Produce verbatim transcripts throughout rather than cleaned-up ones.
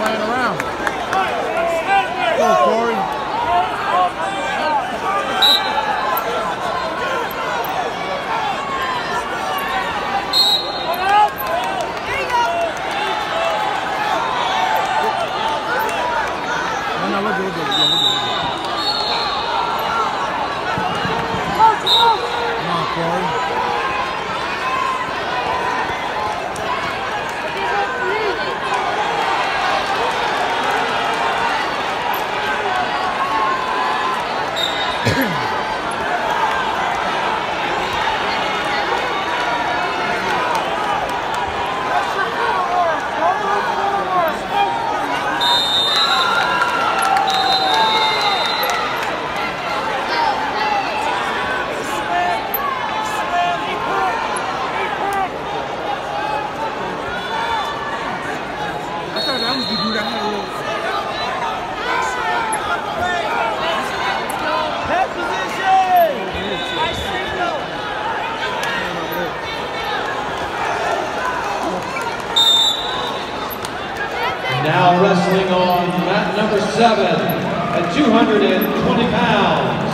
playing around. Go, Corey. No, no, we're good, we're good. Yeah, we're good, we're good. Come on, Corey. Now wrestling on mat number seven at two hundred twenty pounds.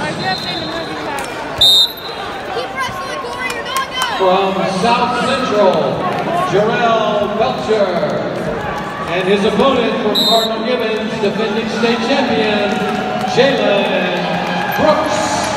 From South Central, Jarrell Belcher. And his opponent from Cardinal Gibbons, defending state champion, Jalen Brooks.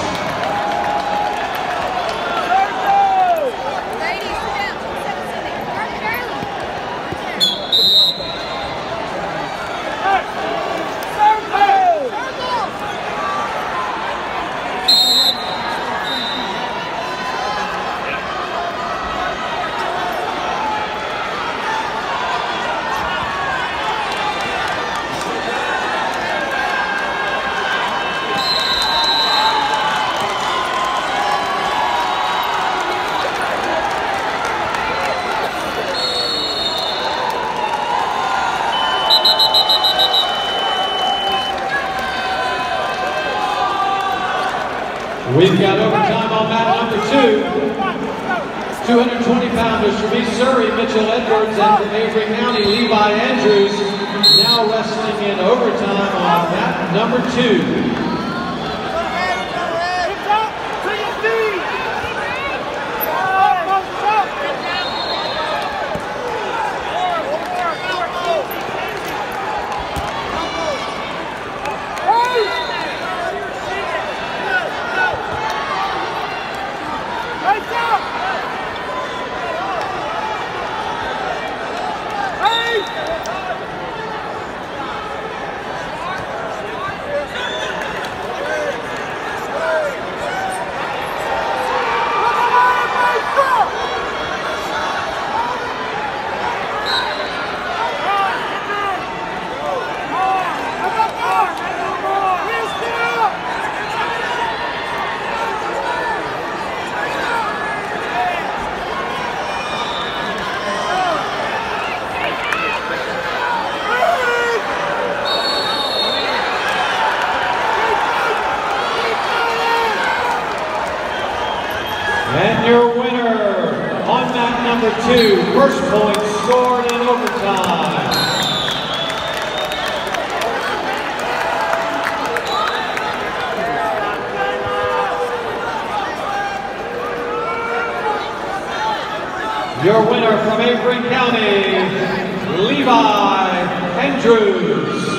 We've got overtime on mat number two. two hundred twenty pounders from East Surrey, Mitchell Edwards, and from Avery County, Levi Andrews. Now wrestling in overtime on mat number two. And your winner on mat number two, first point scored in overtime. Your winner from Avery County, Levi Andrews.